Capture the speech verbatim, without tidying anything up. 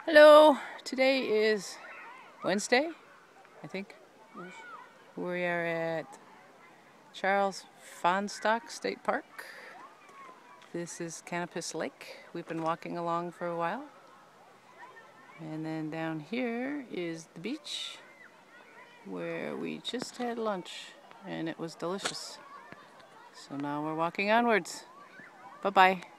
Hello, today is Wednesday, I think. Yes. We are at Charles Fahnestock State Park. This is Canopus Lake. We've been walking along for a while. And then down here is the beach where we just had lunch and it was delicious. So now we're walking onwards. Bye-bye.